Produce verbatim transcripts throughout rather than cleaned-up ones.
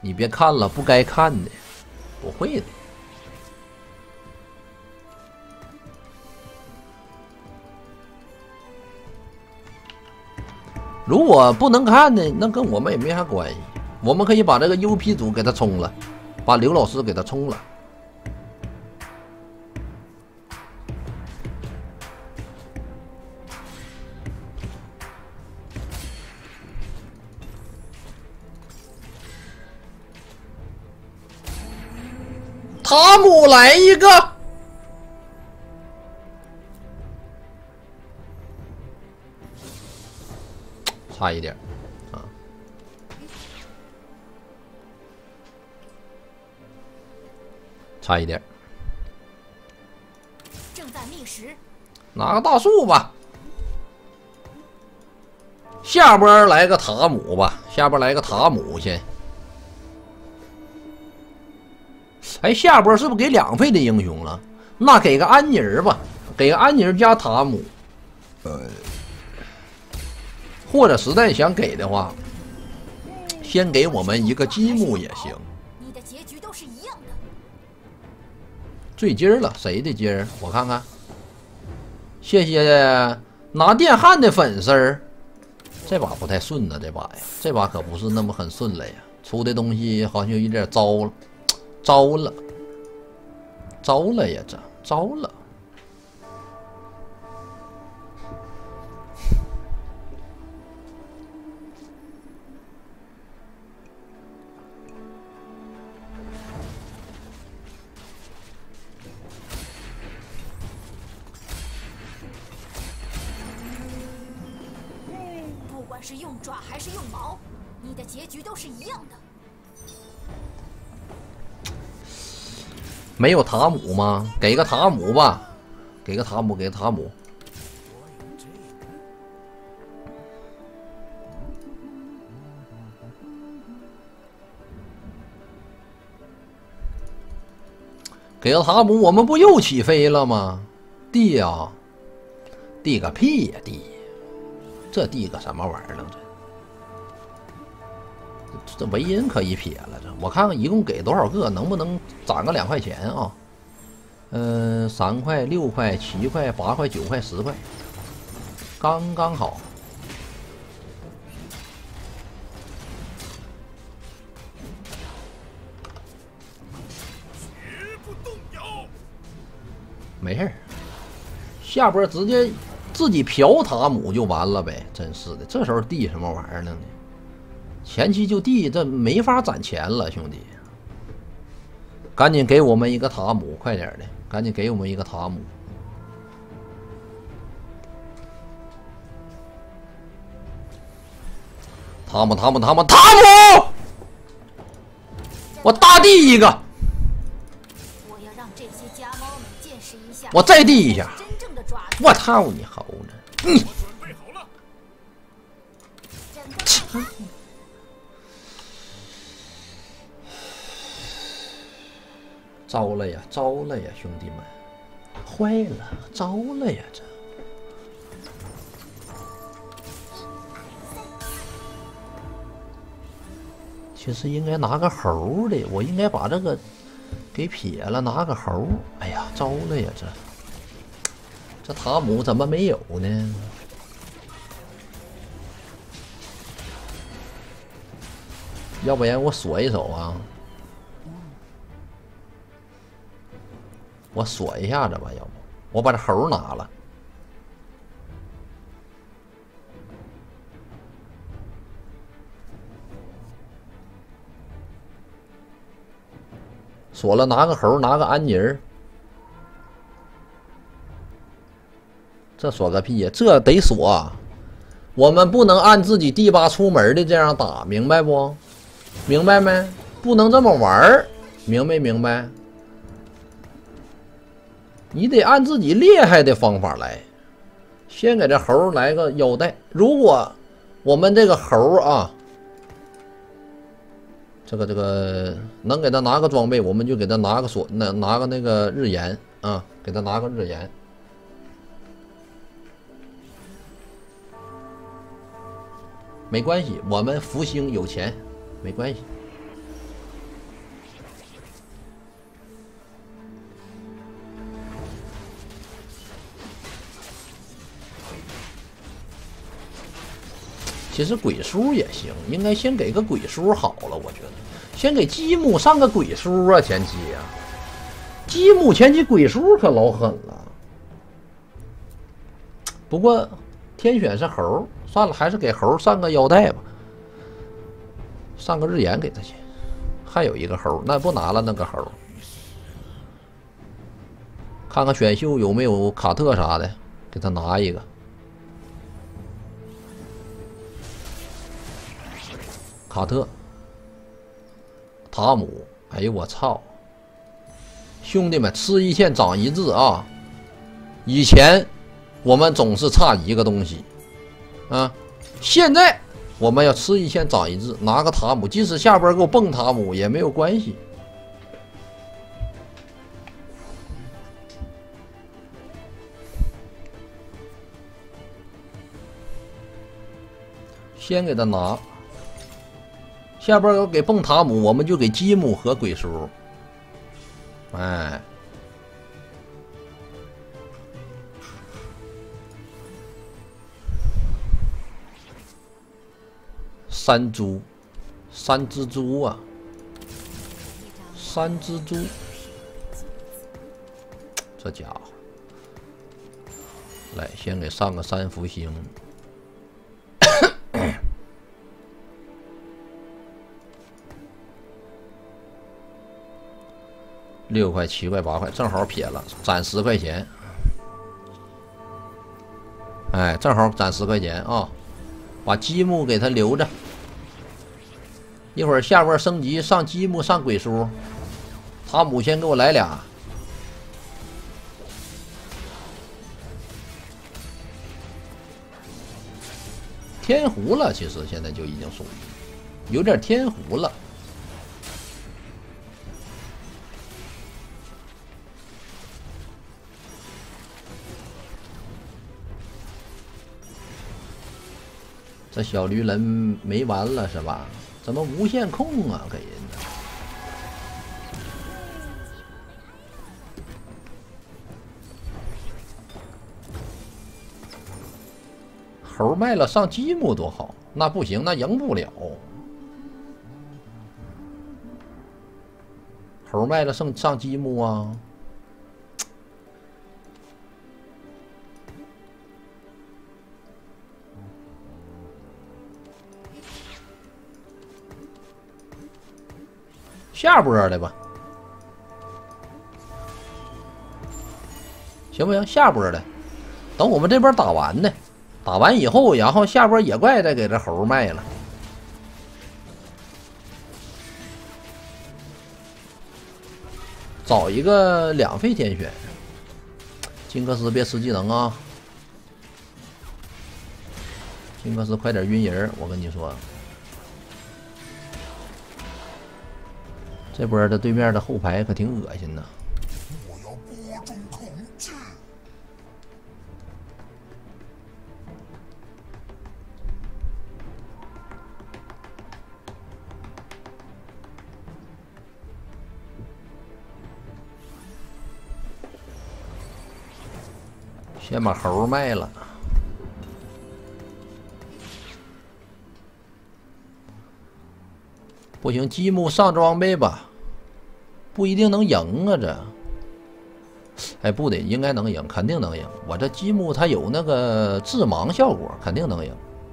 你别看了，不该看的，不会的。如果不能看的，那跟我们也没啥关系。我们可以把这个 U P 组给他冲了，把刘老师给他冲了。塔姆来一个。 差一点，啊，差一点。 正在觅食， 拿个大树吧。下波来个塔姆吧，下波来个塔姆先。哎，下波是不是给两费的英雄了？那给个安妮儿吧，给个安妮儿加塔姆。呃。 或者实在想给的话，先给我们一个积木也行。 你的结局都是一样的。 坠金了，谁的金儿？我看看。谢谢拿电焊的粉丝儿。这把不太顺呢，这把呀，这把可不是那么很顺了呀。出的东西好像有点糟了，糟了，糟了呀，这糟了。 是用爪还是用矛，你的结局都是一样的。 没有塔姆吗？给个塔姆吧，给个塔姆，给个塔姆。给个塔姆，我们不又起飞了吗？地呀、啊，地个屁呀地！ 这地个什么玩意儿呢？这这唯因可以撇了。这我看看一共给多少个，能不能攒个两块钱啊？嗯，三块、六块、七块、八块、九块、十块，刚刚好。没事，下波直接。 自己嫖塔姆就完了呗，真是的，这时候地什么玩意儿呢？前期就地，这没法攒钱了，兄弟，赶紧给我们一个塔姆，快点的，赶紧给我们一个塔姆。塔姆，塔姆，塔姆，塔姆！我大地一个， 我要让这些家猫们见识一下， 我再地一下。 真正的爪子。 我操你猴呢！你、嗯。糟了呀，糟了呀，兄弟们，坏了，糟了呀，这。其实应该拿个猴的，我应该把这个给撇了，拿个猴。哎呀，糟了呀，这。 这塔姆怎么没有呢？要不然我锁一手啊！我锁一下子吧，要不我把这猴拿了。锁了，拿个猴，拿个安妮儿。 这锁个屁呀！这得锁，我们不能按自己第八出门的这样打，明白不？明白没？不能这么玩儿，明没明白？你得按自己厉害的方法来。先给这猴来个腰带，如果我们这个猴啊，这个这个能给他拿个装备，我们就给他拿个锁，那拿个那个日炎啊，给他拿个日炎。 没关系，我们福星有钱，没关系。 其实鬼书也行，应该先给个鬼书好了，我觉得。先给积木上个鬼书啊，前期呀、啊，积木前期鬼书可老狠了。不过天选是猴，算了，还是给猴上个腰带吧，上个日炎给他去。还有一个猴，那不拿了那个猴。看看选秀有没有卡特啥的，给他拿一个。卡特，塔姆，哎呦我操！兄弟们，吃一堑长一智啊！以前我们总是差一个东西啊，现在我们要吃一堑长一智，拿个塔姆，即使下边给我蹦塔姆也没有关系。先给他拿，下边要给蹦塔姆，我们就给积木和鬼书。哎，山猪，山蜘蛛啊，山蜘蛛，这家伙，来，先给上个三福星。六块、七块、八块，正好撇了，攒十块钱。哎，正好攒十块钱啊！把积木给他留着，一会儿下边升级上积木上鬼书。塔姆先给我来俩。天胡了，其实现在就已经属于有点天胡了。这小驴人没完了是吧？怎么无限控啊？给人的猴卖了上积木多好，那不行，那赢不了。猴卖了上上积木啊！下波的吧，行不行？下波的，等我们这边打完呢，打完以后，然后下波野怪再给这猴卖了。找一个两费天选，金克斯别吃技能啊！金克斯快点晕人，我跟你说。这波的对面的后排可挺恶心的。我要播种恐惧。先把猴卖了。不行，积木上装备吧，不一定能赢啊！这，哎，不得，应该能赢，肯定能赢。我这积木它有那个致盲效果，肯定能赢。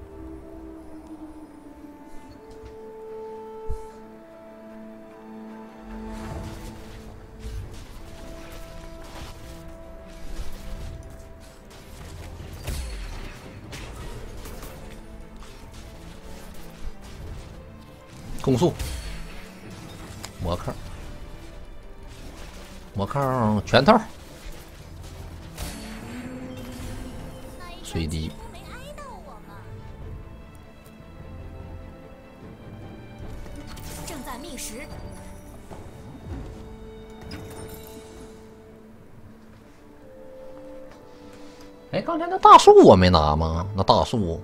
攻速，魔抗，魔抗全套，水滴， 正在觅食。 哎，刚才那大树我没拿吗？那大树。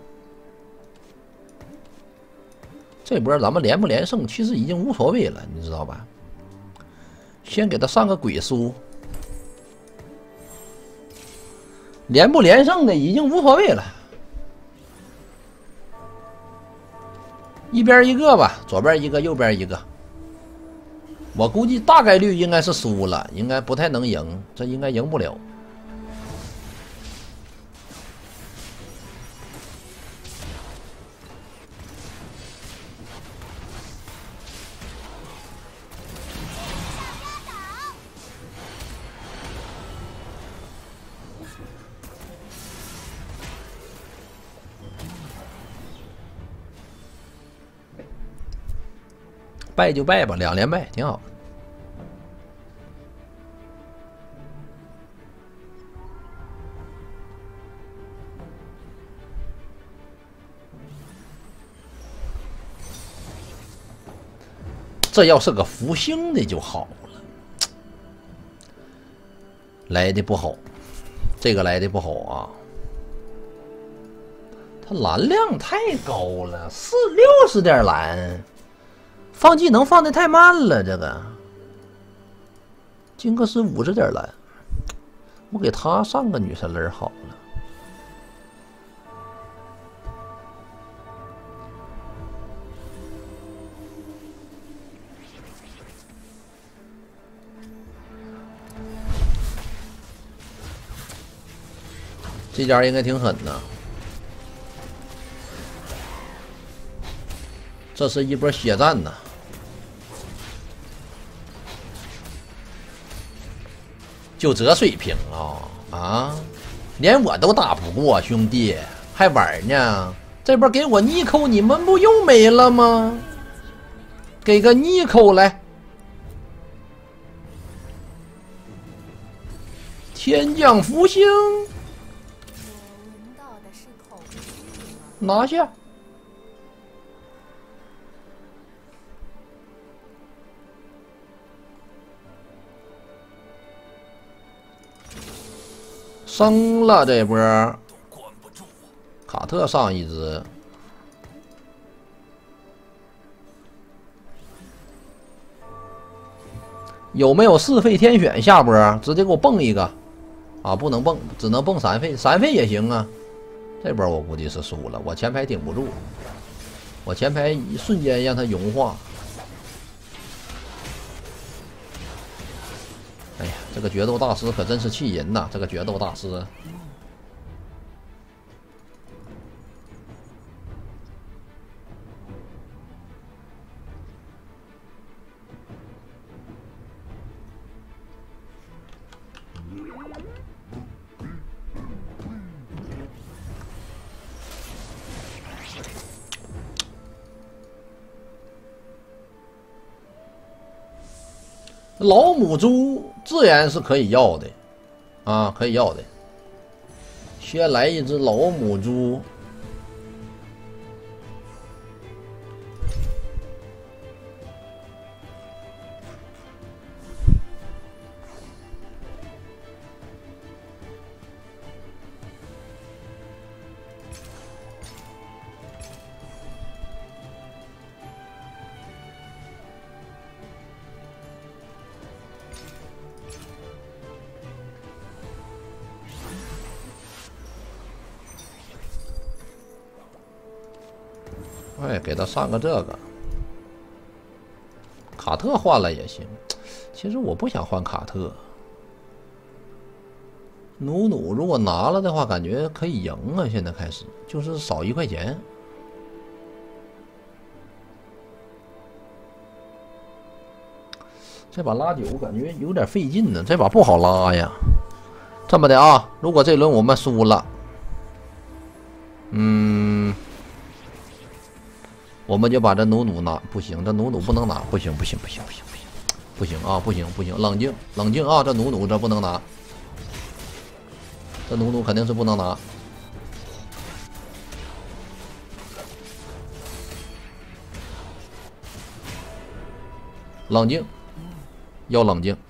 这波咱们连不连胜，其实已经无所谓了，你知道吧？先给他上个鬼书，连不连胜的已经无所谓了。 一边一个吧，左边一个，右边一个。我估计大概率应该是输了，应该不太能赢，这应该赢不了。败就败吧，两连败挺好。这要是个福星的就好了，来的不好，这个来的不好啊！它蓝量太高了，四六十点蓝。放技能放的太慢了，这个金克斯五十点蓝，我给他上个女神人好了。这家应该挺狠的，这是一波血战呐！就这水平啊啊！连我都打不过，兄弟还玩呢？这波给我逆扣，你们不又没了吗？给个逆扣来！天降福星，拿下！升了这波，卡特上一只，有没有四费天选下波？直接给我蹦一个啊！不能蹦，只能蹦三费，三费也行啊。这波我估计是输了，我前排顶不住，我前排一瞬间让它融化。哎呀，这个决斗大师可真是气人呐！这个决斗大师，老母猪自然是可以要的，啊，可以要的。先来一只老母猪，哎，给他上个这个，卡特换了也行。其实我不想换卡特，努努如果拿了的话，感觉可以赢啊！现在开始就是少一块钱。这把拉九感觉有点费劲呢，这把不好拉呀。这么的啊，如果这轮我们输了，嗯。我们就把这努努拿，不行，这努努不能拿，不行不行不行不行不行，不行啊，不行不行，冷静冷静啊，这努努这不能拿，这努努肯定是不能拿。冷静，要冷静。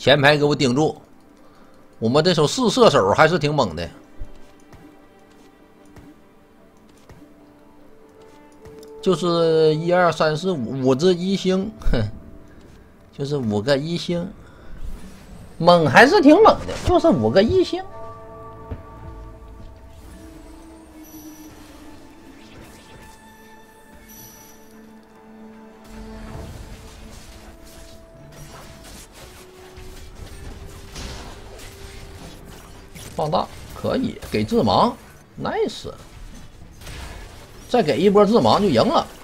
前排给我顶住。我们这手四射手还是挺猛的。就是一二三四五五只一星，哼，就是五个一星，猛还是挺猛的，就是五个一星。放大可以给致盲 ，nice。再给一波致盲就赢了。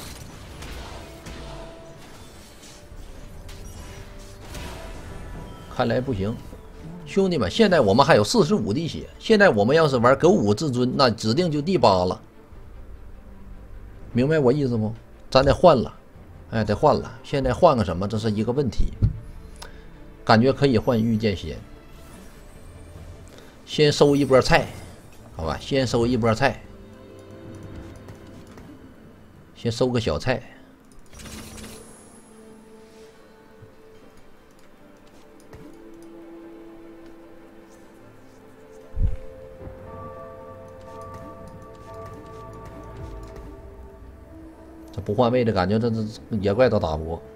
看来不行，兄弟们，现在我们还有四十五滴血。现在我们要是玩狗五至尊，那指定就第八了。明白我意思不？咱得换了，哎，得换了。现在换个什么，这是一个问题。感觉可以换御剑仙。先收一波菜，好吧，先收一波菜。先收个小菜，这不换位的感觉，这这野怪都打不过。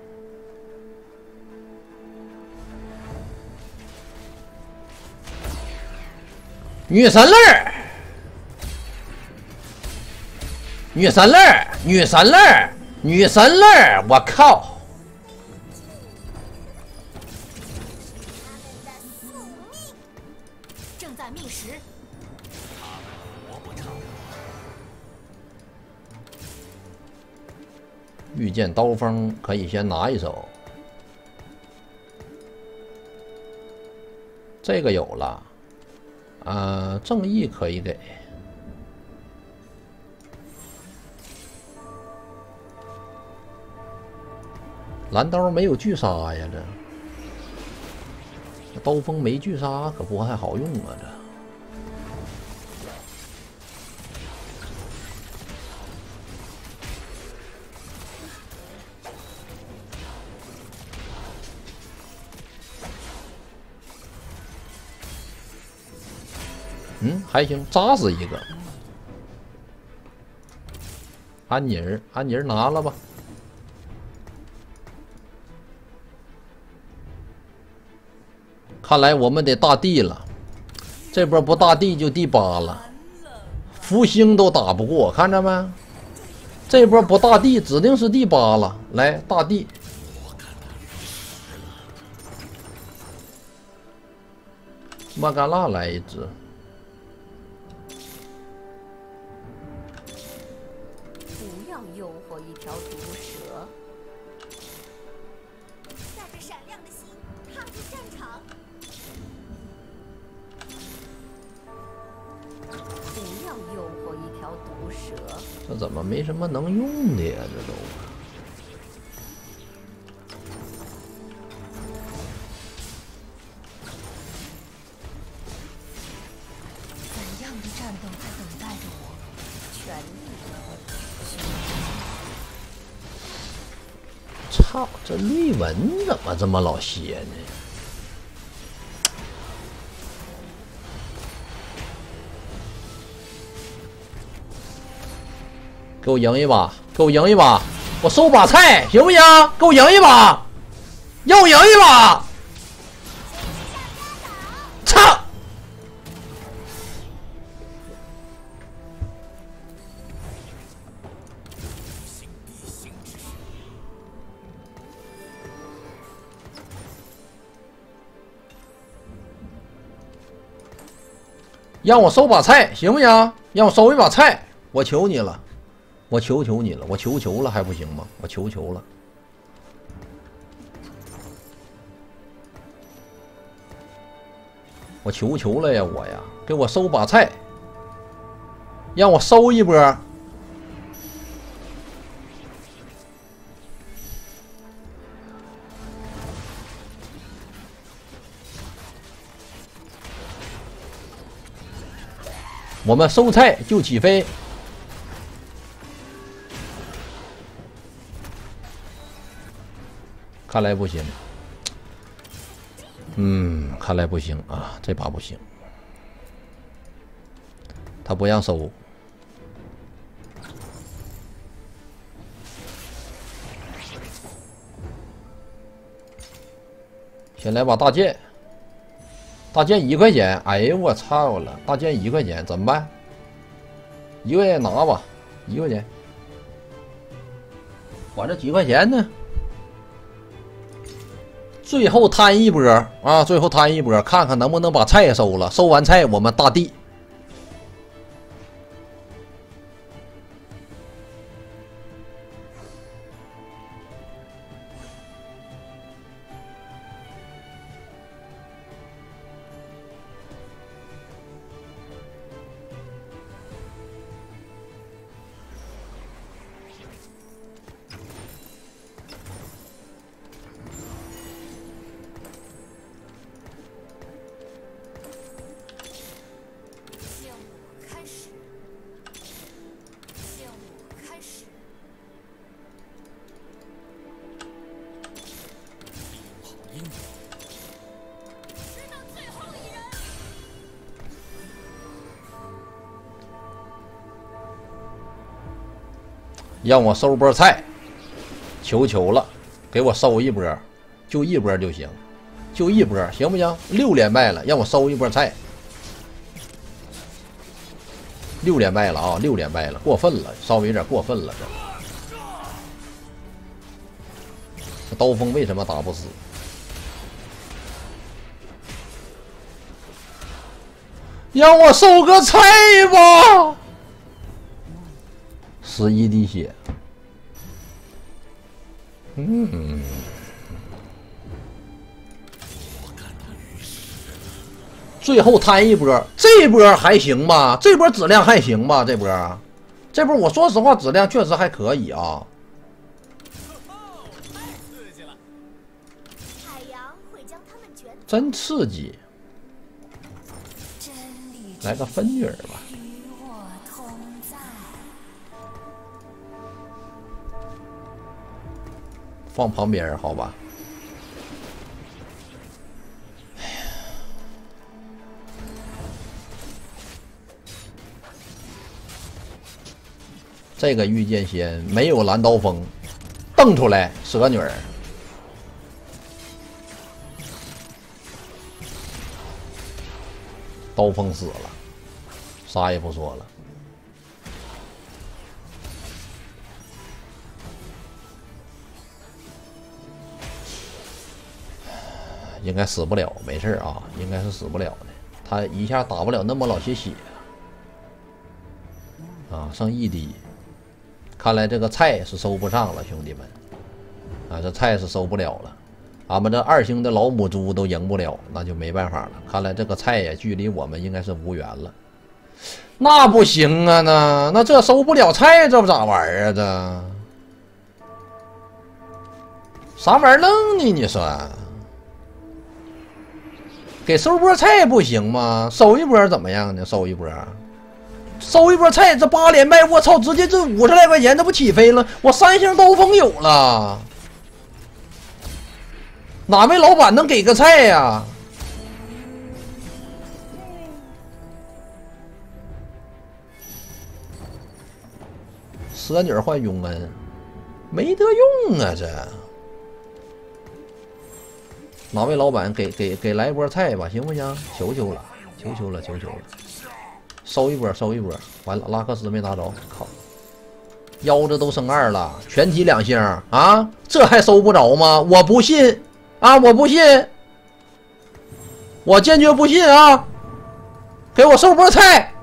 女神泪儿，女神泪儿。女神泪儿，女神泪儿，我靠！ 正在觅食。 御剑刀锋可以先拿一手，这个有了，啊、呃，正义可以给。蓝刀没有巨杀呀，这刀锋没巨杀可不太好用啊，这。嗯，还行，扎死一个。安妮儿，安妮儿拿了吧。看来我们得大地了，这波不大地就第八了，福星都打不过，看着没？这波不大地指定是第八了。来，大地，莫甘娜来一只， 不要诱惑一条毒蛇。带着闪亮的心踏入战场。不要诱惑一条毒蛇。 这怎么没什么能用的呀？这都。 怎样的战斗在等待着我？全力以赴。 操，这绿纹怎么这么老些呢？给我赢一把，给我赢一把，我收把菜行不行？给我赢一把，要赢一把！操！让我收把菜行不行？让我收一把菜，我求你了。我求求你了，我求求了还不行吗？我求求了，我求求了呀！我呀，给我收把菜，让我收一波。我们收菜就起飞。看来不行， 嗯，看来不行啊，这把不行。他不让收。先来把大剑。大剑一块钱，哎呦我操了！大剑一块钱怎么办？一块钱拿吧，一块钱。我这几块钱呢？最后摊一波啊！最后摊一波，看看能不能把菜收了。收完菜，我们大地。让我收波菜，求求了，给我收一波，就一波就行，就一波，行不行？六连败了，让我收一波菜，六连败了啊，六连败了，过分了，稍微有点过分了，这这刀锋为什么打不死？让我收个菜吧。十一滴血，嗯，最后摊一波，这波还行吧？这波质量还行吧？这波，这波我说实话，质量确实还可以啊。真刺激！来个分女儿吧。放旁边好吧。这个御剑仙没有蓝刀锋，瞪出来蛇女儿。刀锋死了，啥也不说了。应该死不了，没事啊，应该是死不了的。他一下打不了那么老些血啊，剩一滴。看来这个菜是收不上了，兄弟们啊，这菜是收不了了。俺们这二星的老母猪都赢不了，那就没办法了。看来这个菜呀，距离我们应该是无缘了。那不行啊，那那这收不了菜，这不咋玩啊？这啥玩意儿弄呢？你说？给收波菜不行吗？收一波怎么样呢？收一波，收一波菜，这八连败，我操！直接这五十来块钱，这不起飞了？我三星刀锋有了，哪位老板能给个菜呀？蛇女换永恩，没得用啊！这。哪位老板给给给来一波菜吧，行不行？求求了，求求了，求求了！收一波，收一波！完了，拉克斯没拿着，靠！腰子都升二了，全体两星啊！这还收不着吗？我不信啊！我不信，我坚决不信啊！给我收波菜，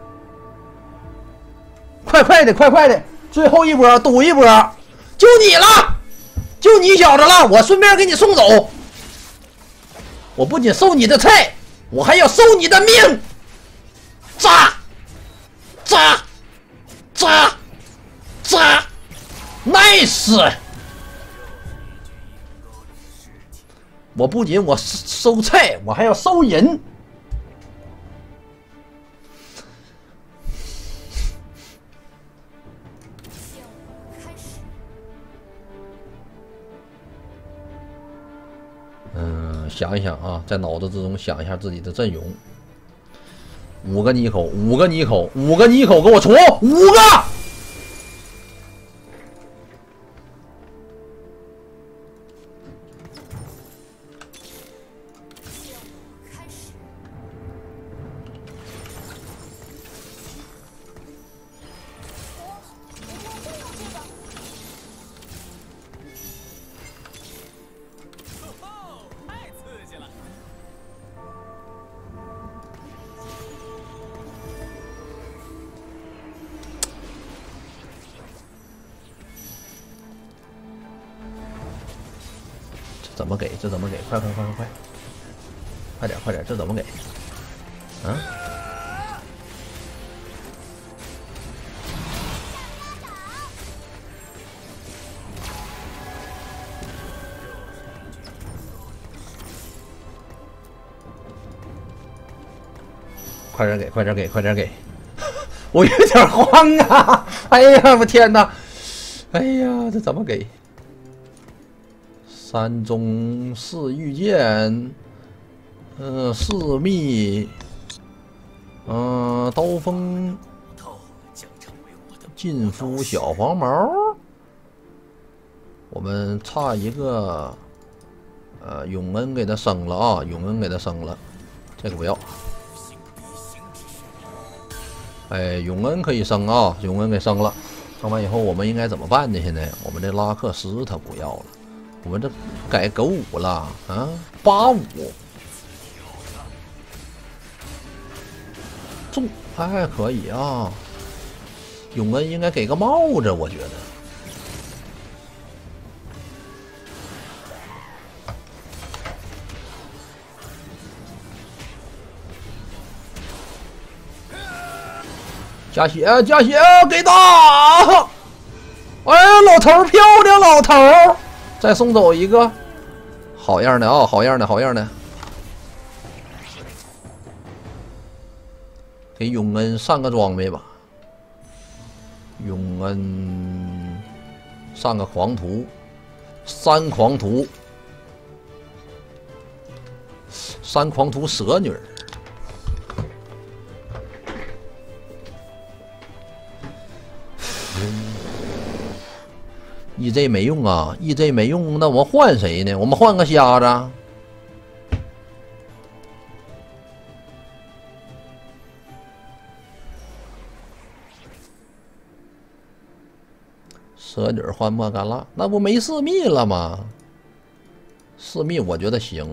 快快的，快快的！最后一波，赌一波，就你了，就你小子了！我顺便给你送走。我不仅收你的菜，我还要收你的命！扎，扎，扎，扎 ，nice！ 我不仅我收菜，我还要收人。 嗯，想一想啊，在脑子之中想一下自己的阵容。五个妮口，五个妮口，五个妮口，给我出五个！怎么给？这怎么给？快快快快快！快点快点！这怎么给？啊？快点给！快点给！快点给！我有点慌啊！哎呀，我天哪！哎呀，这怎么给？山中四御剑，呃，四秘，嗯、呃，刀锋，劲夫小黄毛，我们差一个，呃，永恩给他升了啊，永恩给他升了，这个不要。哎，永恩可以升啊，永恩给升了，升完以后我们应该怎么办呢？现在我们这拉克斯他不要了。我们这改狗五了啊，八五中还可以啊。永恩应该给个帽子，我觉得。加血加血给打！哎呀，老头漂亮，老头。再送走一个，好样的啊、哦！好样的，好样的！给永恩上个装备吧。永恩上个狂徒，三狂徒，三狂徒蛇女儿。E J 没用啊 ，E J 没用，那我们换谁呢？我们换个瞎子。蛇女换莫甘拉，那不没四密了吗？四密我觉得行。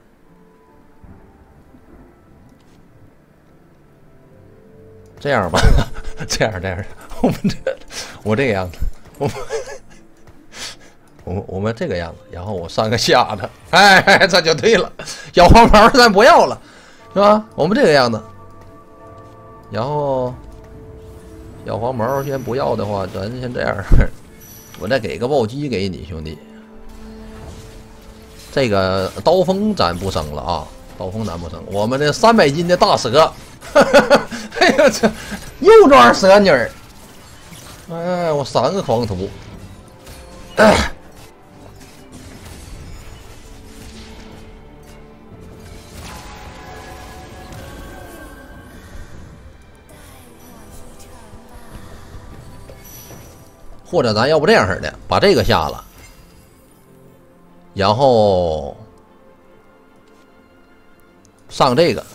这样吧，这样这样，我们这我这个样子，我们。我我们这个样子，然后我上个瞎子，哎，这就对了。小黄毛咱不要了，是吧？我们这个样子，然后小黄毛先不要的话，咱先这样，我再给个暴击给你兄弟。这个刀锋咱不升了啊，刀锋咱不升。我们这三百斤的大蛇，哎呀这又装蛇女儿，哎，我三个狂徒。哎或者咱要不这样式的，把这个下了，然后上这个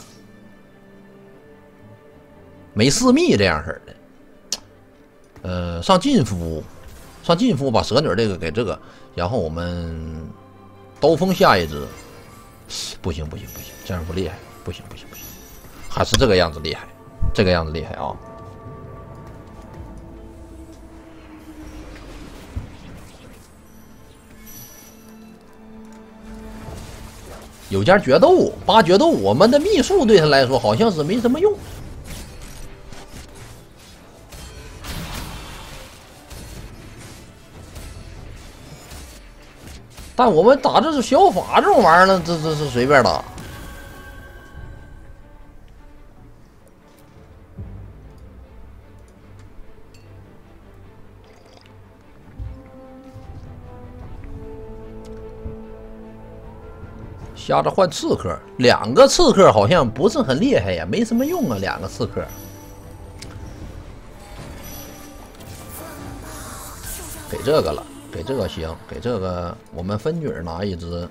没四密这样式的，呃，上劲夫，上劲夫把蛇女这个给这个，然后我们刀锋下一只，不行不行不行，这样不厉害，不行不行不行，还是这个样子厉害，这个样子厉害啊。有件决斗，八决斗，我们的秘术对他来说好像是没什么用。但我们打这是小法这种玩意儿呢，这这是随便打。 瞎着换刺客，两个刺客好像不是很厉害呀，没什么用啊，两个刺客。给这个了，给这个行，给这个我们分女拿一只。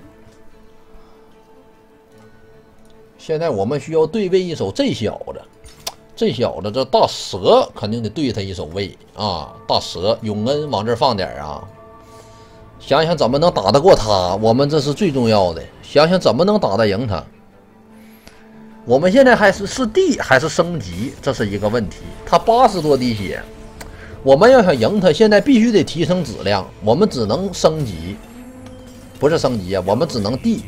现在我们需要对位一手这小子，这小子这大蛇肯定得对他一手位啊！大蛇永恩往这儿放点啊！想想怎么能打得过他，我们这是最重要的。想想怎么能打得赢他。我们现在还是是 D 还是升级，这是一个问题。他八十多滴血，我们要想赢他，现在必须得提升质量，我们只能升级，不是升级啊，我们只能 D。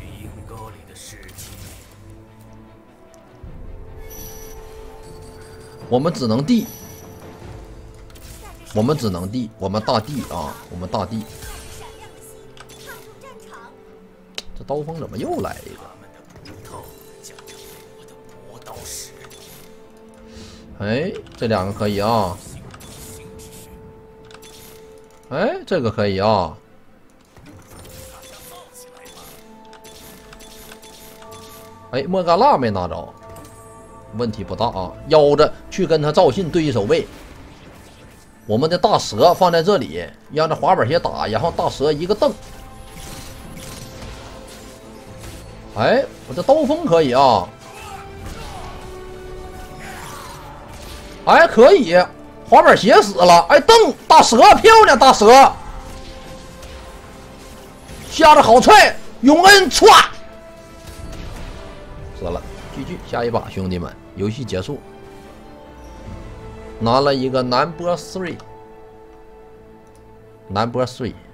我们只能 D， 我们只能 D， 我们大 D 啊，我们大 D。这刀锋怎么又来一个？哎，这两个可以啊。哎，这个可以啊。哎，莫嘎拉没拿着。问题不大啊，腰着去跟他赵信对一手位。我们的大蛇放在这里，让这滑板鞋打，然后大蛇一个蹬。哎，我这刀锋可以啊。哎，可以，滑板鞋死了。哎，蹬大蛇漂亮，大蛇下着好踹，永恩歘死了。继续下一把，兄弟们，游戏结束，拿了一个南波 three， 南波 three。